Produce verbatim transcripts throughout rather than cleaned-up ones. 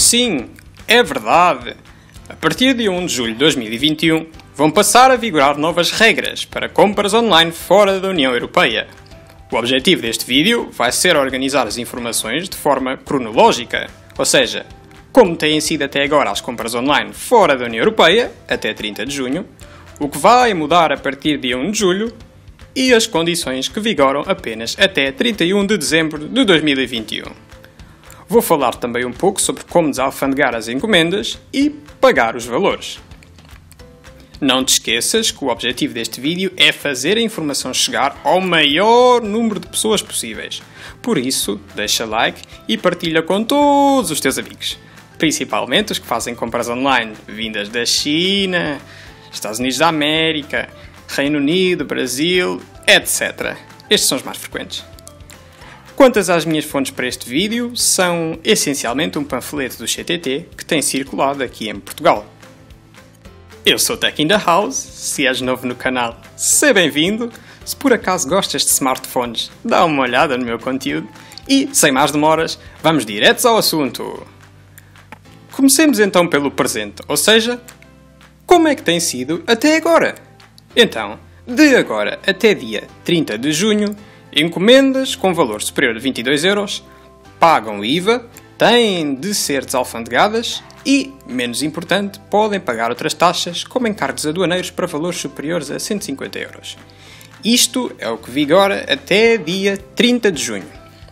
Sim, é verdade! A partir de um de julho de dois mil e vinte e um, vão passar a vigorar novas regras para compras online fora da União Europeia. O objetivo deste vídeo vai ser organizar as informações de forma cronológica, ou seja, como têm sido até agora as compras online fora da União Europeia, até trinta de junho, o que vai mudar a partir de um de julho e as condições que vigoram apenas até trinta e um de dezembro de dois mil e vinte e um. Vou falar também um pouco sobre como desalfandegar as encomendas e pagar os valores. Não te esqueças que o objetivo deste vídeo é fazer a informação chegar ao maior número de pessoas possíveis. Por isso, deixa like e partilha com todos os teus amigos. Principalmente os que fazem compras online vindas da China, Estados Unidos da América, Reino Unido, Brasil, etcétera. Estes são os mais frequentes. Quantas às minhas fontes para este vídeo, são essencialmente um panfleto do C T T que tem circulado aqui em Portugal. Eu sou Tech in the House, se és novo no canal, seja bem-vindo. Se por acaso gostas de smartphones, dá uma olhada no meu conteúdo e, sem mais demoras, vamos diretos ao assunto. Comecemos então pelo presente, ou seja, como é que tem sido até agora? Então, de agora até dia trinta de junho, encomendas com valor superior a vinte e dois euros pagam I V A, têm de ser desalfandegadas e, menos importante, podem pagar outras taxas, como encargos aduaneiros para valores superiores a cento e cinquenta euros. Isto é o que vigora até dia trinta de junho.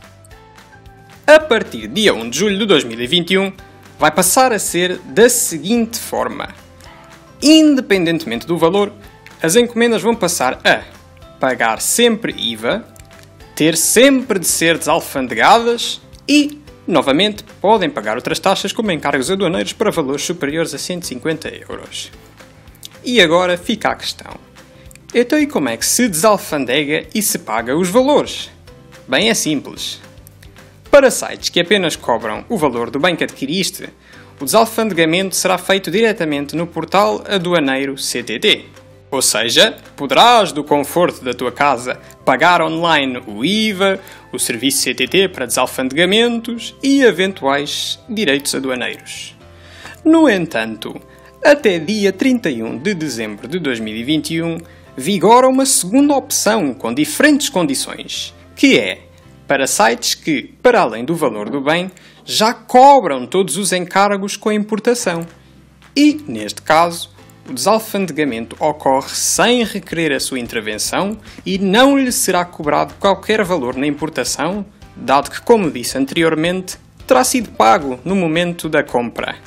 A partir de dia um de julho de dois mil e vinte e um, vai passar a ser da seguinte forma. Independentemente do valor, as encomendas vão passar a pagar sempre I V A, ter sempre de ser desalfandegadas e, novamente, podem pagar outras taxas como encargos aduaneiros para valores superiores a cento e cinquenta euros. E agora fica a questão. Então e como é que se desalfandega e se paga os valores? Bem, é simples. Para sites que apenas cobram o valor do bem que adquiriste, o desalfandegamento será feito diretamente no portal aduaneiro C T T. Ou seja, poderás, do conforto da tua casa, pagar online o I V A, o serviço C T T para desalfandegamentos e eventuais direitos aduaneiros. No entanto, até dia trinta e um de dezembro de dois mil e vinte e um, vigora uma segunda opção com diferentes condições, que é para sites que, para além do valor do bem, já cobram todos os encargos com a importação. E, neste caso, o desalfandegamento ocorre sem requerer a sua intervenção e não lhe será cobrado qualquer valor na importação, dado que, como disse anteriormente, terá sido pago no momento da compra.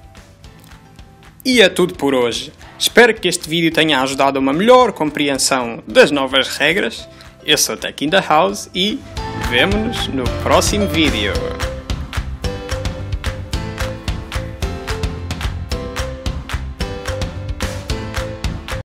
E é tudo por hoje. Espero que este vídeo tenha ajudado a uma melhor compreensão das novas regras. Eu sou Tech in the House e vemo-nos no próximo vídeo.